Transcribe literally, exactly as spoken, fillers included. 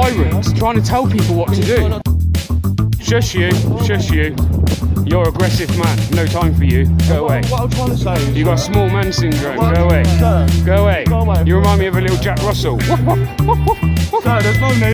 tyrant trying to tell people what to do. Shush you, shush you. You're an aggressive man. No time for you. Go away. What I'm trying to say is... You got small man syndrome. Go away. Sir, Go away. go away. You remind me of a little Jack Russell. Sir, there's no need.